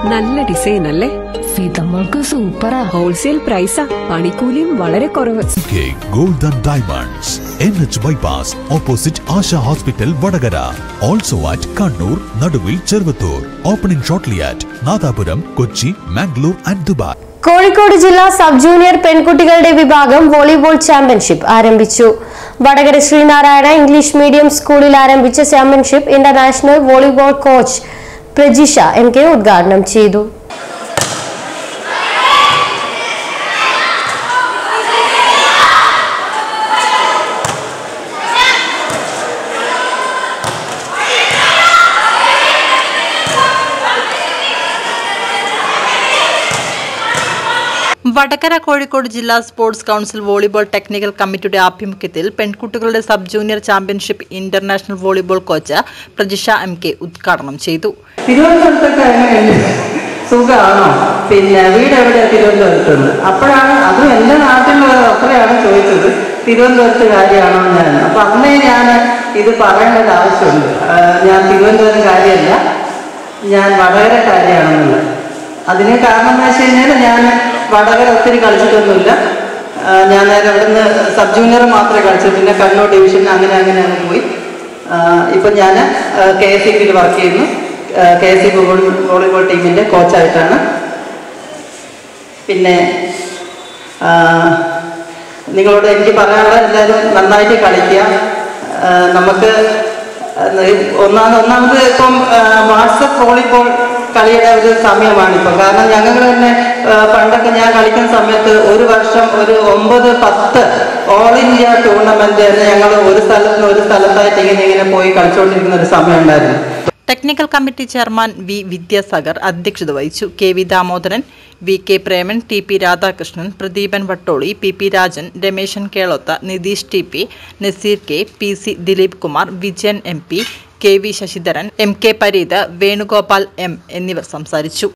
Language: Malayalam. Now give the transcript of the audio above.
നല്ല ഡിസൈൻ അല്ലേ? സീതമ്മൾക്ക് സൂപ്പറാ. ഹോൾസെയിൽ പ്രൈസാ, പണിക്കൂലിയും വളരെ കുറവ്. Golden diamonds NH bypass opposite Asha hospital Vadakara. Also at Kannur, Naduvil, Cheruvathur. Opening shortly at Nadapuram, Kochi, Mangalore and Dubai. Kozhikode ജില്ലാ സബ് ജൂനിയർ പെൺകുട്ടികളുടെ വിഭാഗം വോളിബോൾ ചാമ്പ്യൻഷിപ്പ് ആരംഭിച്ചു. വടകര ശ്രീനാരായണ ഇംഗ്ലീഷ് മീഡിയം സ്കൂളിൽ ആരംഭിച്ച championship international volleyball coach Prajisha MK ഉദ്ഘാടനം ചെയ്തു. വടകര കോഴിക്കോട് ജില്ലാ സ്പോർട്സ് കൗൺസിൽ വോളിബോൾ ടെക്നിക്കൽ കമ്മിറ്റിയുടെ ആഭിമുഖ്യത്തിൽ പെൺകുട്ടികളുടെ sub junior championship international volleyball coach Prajisha MK ഉദ്ഘാടനം ചെയ്തു. തിരുവനന്തപുരത്തൊക്കെ സുഖമാണോ? പിന്നെ വീട് എവിടെ? തിരുവനന്തപുരത്തുണ്ട്. അപ്പോഴാണ് അതും എൻ്റെ നാട്ടിലുള്ളത് അത്രയാണ് ചോദിച്ചത്, തിരുവനന്തപുരത്ത് കാര്യമാണോ ഞാൻ. അപ്പം അന്നേ ഞാൻ ഇത് പറയേണ്ടത് ആവശ്യമുണ്ട്. ഞാൻ തിരുവനന്തപുരം കാര്യമല്ല, ഞാൻ വടകര കാര്യമാണെന്നുള്ളത്. അതിന് കാരണം എന്ന് വെച്ച് കഴിഞ്ഞാൽ ഞാൻ വടകര ഒത്തിരി കളിച്ചിട്ടൊന്നുമില്ല. ഞാൻ നേരെ അവിടുന്ന് സബ് ജൂനിയർ മാത്രമേ കളിച്ചു, പിന്നെ കണ്ണൂർ ഡിവിഷൻ അങ്ങനെ പോയി. ഇപ്പം ഞാൻ KSEBയിൽ വർക്ക് ചെയ്യുന്നു. KSEB വോളിബോൾ ടീമിൻ്റെ കോച്ചായിട്ടാണ്. പിന്നെ നിങ്ങളോട് എനിക്ക് പറയാനുള്ളത്, എല്ലാവരും നന്നായിട്ട് കളിക്കുക. നമുക്ക് ഒന്നാമത് ഇപ്പം വാട്സപ്പ് വോളിബോൾ കളിയുടെ ഒരു സമയമാണിപ്പോൾ. കാരണം ഞങ്ങൾ തന്നെ പണ്ടൊക്കെ ഞാൻ കളിക്കുന്ന സമയത്ത് ഒരു വർഷം ഒരു 9-10 ഓൾ ഇന്ത്യ ടൂർണമെന്റ് ഞങ്ങൾ ഒരു സ്ഥലത്തായിട്ട് ഇങ്ങനെ പോയി കളിച്ചുകൊണ്ടിരിക്കുന്ന ഒരു സമയം ഉണ്ടായിരുന്നു. Technical committee chairman V Vidyasagar അധ്യക്ഷത വഹിച്ചു. KV Damodaran, VK Preman, TP Radhakrishnan, Pradeepan Vattoli, PP Rajan, Rameshan കേളോത്ത, Nitish TP, Naseer K, PC Dileep Kumar, Vijayan MP, KV Sasidharan, MK Pareeth, Venugopal M എന്നിവർ സംസാരിച്ചു.